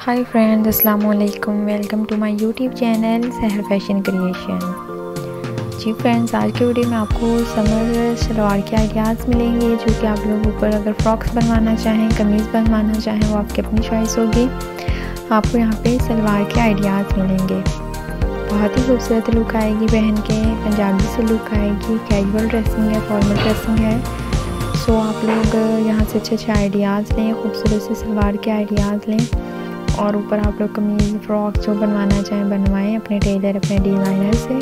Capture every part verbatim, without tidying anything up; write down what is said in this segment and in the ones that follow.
हाय friends, अस्सलाम वालेकुम। Welcome to my YouTube channel Sahar fashion creation. जी फ्रेंड्स, आज के वीडियो में आपको समर शलवार के आइडियाज़ मिलेंगे जो कि आप लोग ऊपर अगर फ्रॉक्स बनवाना चाहें, कमीज़ बनवाना चाहें, वो आपकी अपनी चॉइस होगी। आपको यहाँ पे सलवार के आइडियाज़ मिलेंगे। बहुत ही खूबसूरत लुक आएगी पहन के, पंजाबी से लुक आएगी, कैजुअल ड्रेसिंग है, फॉर्मल ड्रेसिंग है। सो आप लोग यहाँ से अच्छे अच्छे आइडियाज़ लें, खूबसूरत से सलवार के आइडियाज़ लें और ऊपर आप लोग कमीज़ फ्रॉक जो बनवाना चाहें बनवाएं अपने टेलर, अपने डिज़ाइनर से।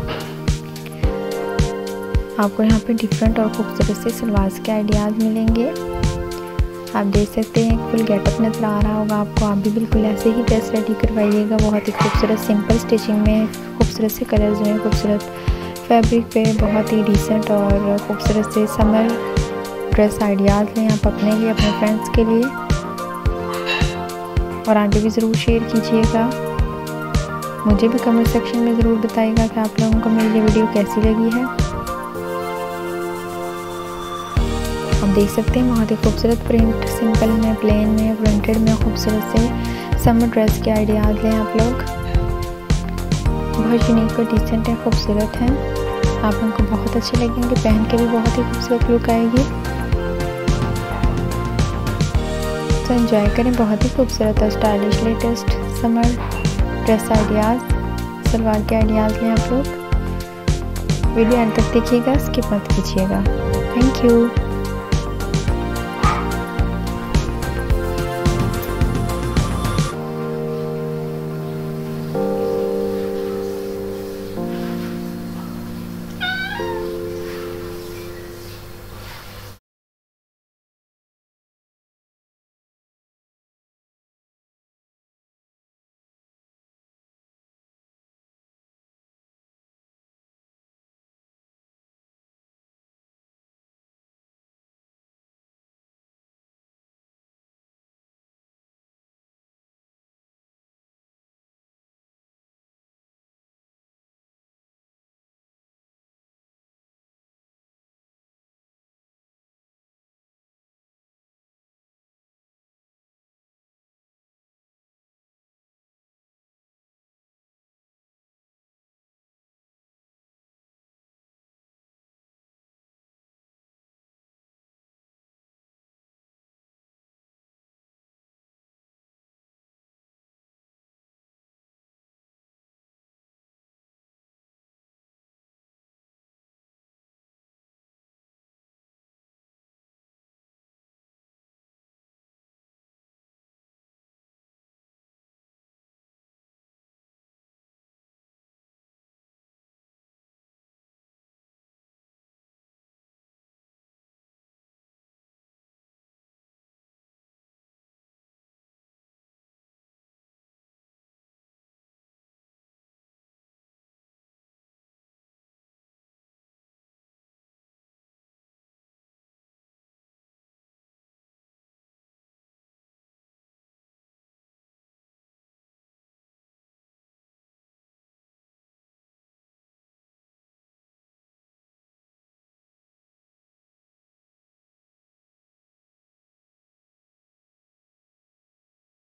आपको यहाँ पे डिफरेंट और खूबसूरत से सलवार के आइडियाज़ मिलेंगे। आप देख सकते हैं फुल गेटअप नज़र आ रहा होगा आपको। आप भी बिल्कुल ऐसे ही ड्रेस रेडी करवाइएगा, बहुत ही खूबसूरत सिंपल स्टिचिंग में, खूबसूरत से कलर्स में, खूबसूरत फैब्रिक पे, बहुत ही डिसेंट और खूबसूरत से समर ड्रेस आइडियाज़ लें आप अपने लिए, अपने फ्रेंड्स के लिए, और आगे भी ज़रूर शेयर कीजिएगा। मुझे भी कमेंट सेक्शन में ज़रूर बताइएगा कि आप लोगों को मेरी ये वीडियो कैसी लगी है। आप देख सकते हैं बहुत ही खूबसूरत प्रिंट, सिंपल में, प्लेन में, प्रिंटेड में खूबसूरत से समर ड्रेस के आइडियाज़ लें आप लोग। बहुत यूनिक और डिसेंट है, खूबसूरत हैं, आप लोगों को बहुत अच्छे लगेंगे, पहन के भी बहुत ही खूबसूरत लुक आएगी। तो एंजॉय करें बहुत ही खूबसूरत और stylish latest summer dress ideas, salwar के आइडियाज़ लें आप लोग। वीडियो अंत तक देखिएगा, स्किप मत कीजिएगा। Thank you.